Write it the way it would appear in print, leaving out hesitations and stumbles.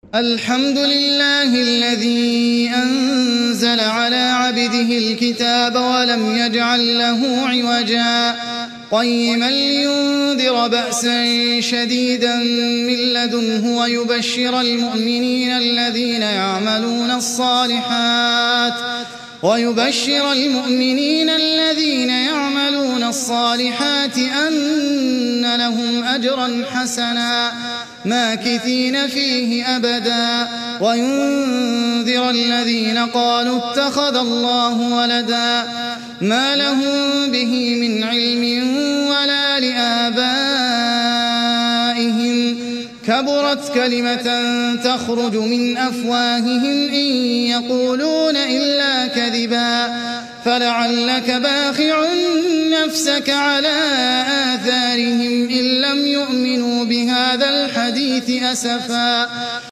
الحمد لله الذي أنزل على عبده الكتاب ولم يجعل له عوجا قيما لينذر بأسا شديدا من لدنه ويبشر المؤمنين الذين يعملون الصالحات أن لهم أجرا حسنا ماكثين فيه أبدا وينذر الذين قالوا اتخذ الله ولدا ما لهم به من علم ولا لآبائهم كبرت كلمة تخرج من أفواههم إن يقولون إلا كذبا فلعلك باخع نفسك على آثارهم إن لم يؤمنوا بهذا الحديث أسفا